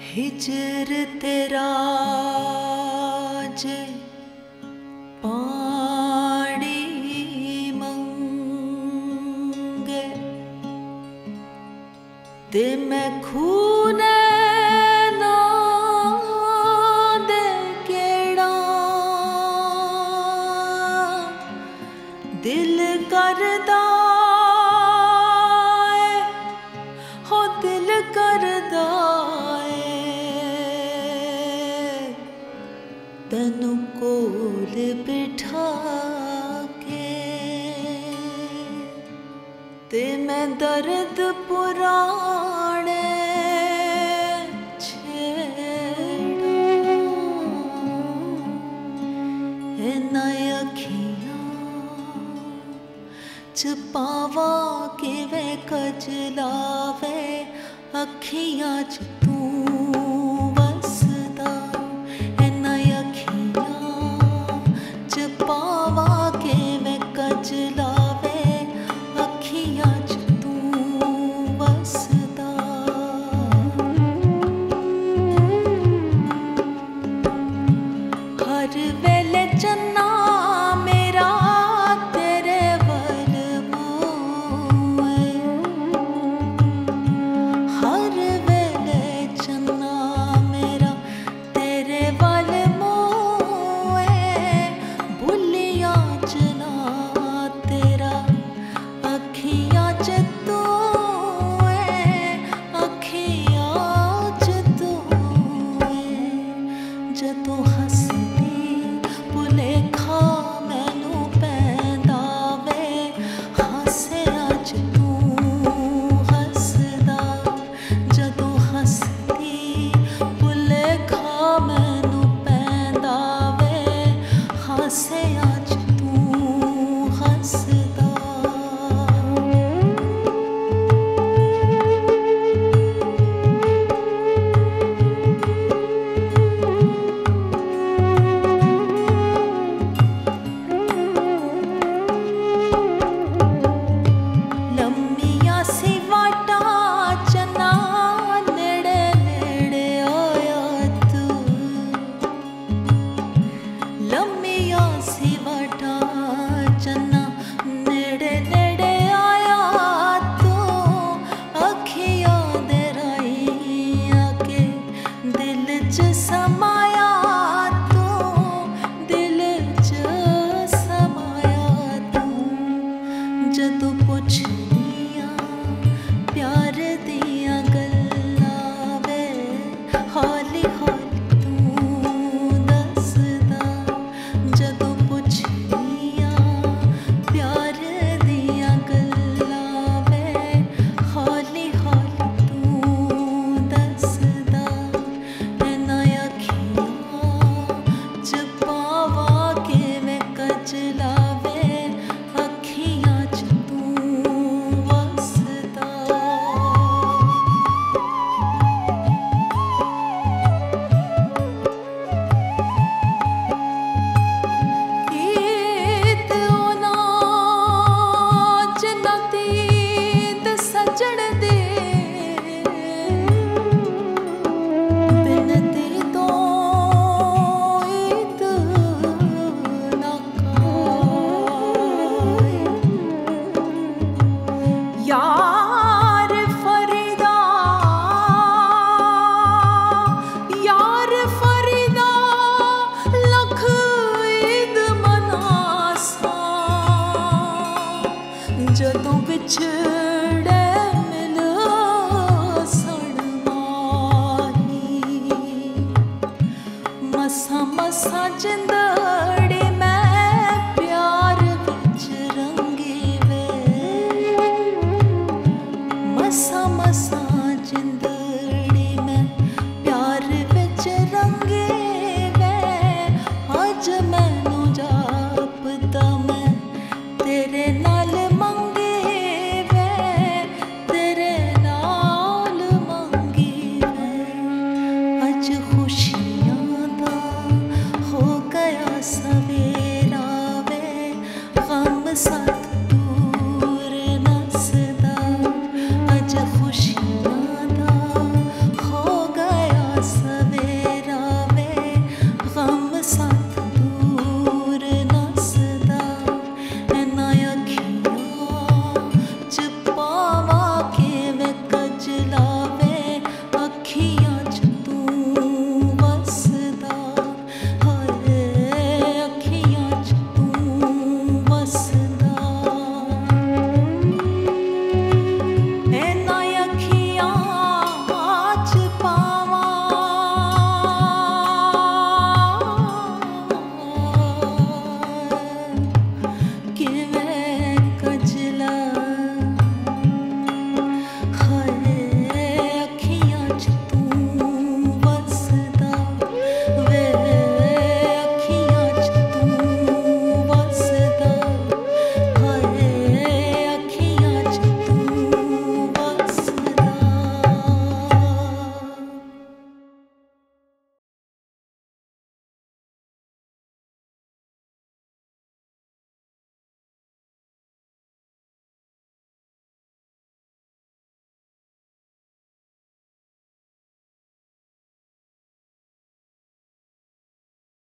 हिजर तेरा जे पानी मंगे ते मैं खून ना दे केड़ा दिल करदा हो दिल करदा तनु कोल बिठा के ते मैं दर्द पुराने छेड़ा अखियां च पावा के वे कजलावे अखियां च तू लावे अखियां च तू वसदा हर वेले चन्ना मेरा तेरे वल मोए हर वेले चन्ना मेरा तेरे वल मोए भुलिया चना जदों हसदी भुलेखा मैनू पैंदा वे हासिया च तू हसदा जदों हसदी भुलेखा मैनू पैंदा वे हासिया च तू हसदा जदों पुछनिया प्यार दिया गल्लां वे हौली हौली तू दसदा जदों पुछनिया प्यार दिया गल्लां वे हौली हौली तू दसदा अखियां च पावा के मैं कजलावे जदों बिछड़े मिल सड़ माही मसा मसा जिंद